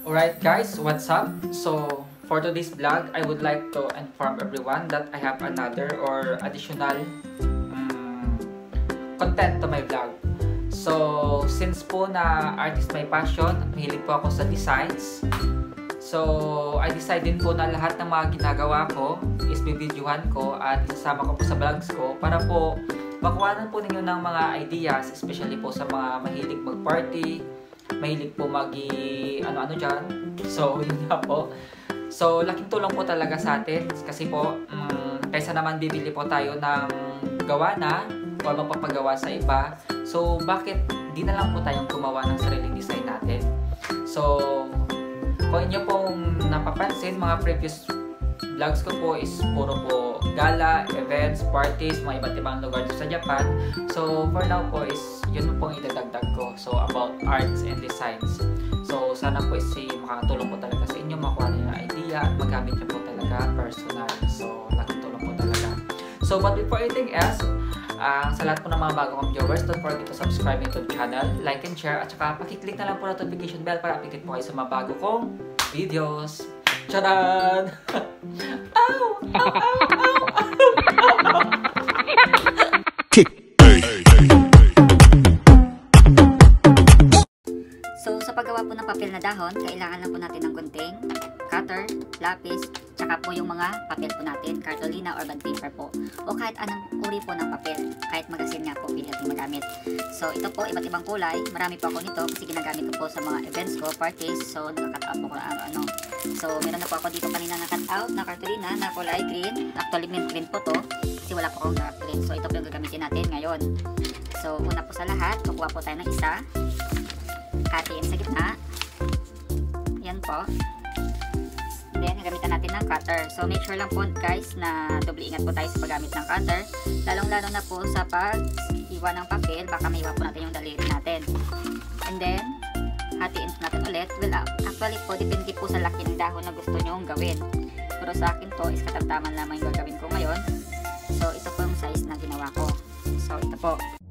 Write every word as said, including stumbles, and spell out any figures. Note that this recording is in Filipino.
Alright guys, what's up? So, for today's vlog, I would like to inform everyone that I have another or additional um, content to my vlog. So, since po na artist my passion, mahilig po ako sa designs. So, I decided po na lahat ng mga ginagawa ko is bibidyohan ko at isasama ko po sa vlogs ko para po makuhanan po ninyo ng mga ideas, especially po sa mga mahilig mag-party, mahilig po magi ano-ano dyan. So, yun nga po. So, laking tulong po talaga sa atin kasi po, um, kaysa naman bibili po tayo ng gawa na o mapapagawa sa iba. So, bakit di na lang po tayong gumawa ng sariling design natin? So, kung inyo pong napapansin, mga previous vlogs ko po is puro po gala, events, parties, mga iba't ibang lugar sa Japan. So, for now po is yun pong idadagdag ko. So, about arts and designs. So, sana po is makakatulong po talaga sa inyo, makuha niyo yung idea at magamit niyo po talaga personal. So, laking tulong po talaga. So, but before anything else, uh, sa lahat po ng mga bago kong viewers, don't forget to subscribe to the channel, like and share, at saka pakiclick na lang po notification bell para update po kayo sa mga bago kong videos. Charan! Ow! Ow! Ow! Ow! Ow! So, sa paggawa po ng papel na dahon, kailangan lang po natin ng gunting, cutter, lapis, tsaka po yung mga papel po natin, cartolina or bond paper po. O kahit anong uri po ng papel, kahit magasin nga po, pili natin magamit. So, ito po, iba't ibang kulay. Marami po ako nito kasi ginagamit ko po sa mga events ko, parties. So, nakakat out po ko ano, ano. So, meron na po ako dito kanina na cut out na cartolina na kulay green. Actually, mint green po to kasi wala po akong dark green. So, ito po yung gagamitin natin ngayon. So, una po sa lahat, kukuha po tayo ng isa. Hatiin sa gitna. Yan po. Then, gamitan natin ng cutter. So, make sure lang po guys na doble ingat po tayo sa paggamit ng cutter. Lalong-lalo na po sa pag-iwa ng papel, baka maiwa po natin yung daliri natin. And then, hatiin po natin ulit. Well, actually po, depende po sa laki ng dahon na gusto nyong gawin. Pero sa akin po, is katamtaman lamang yung gagawin ko ngayon. So, ito po yung size na ginawa ko. So, ito po.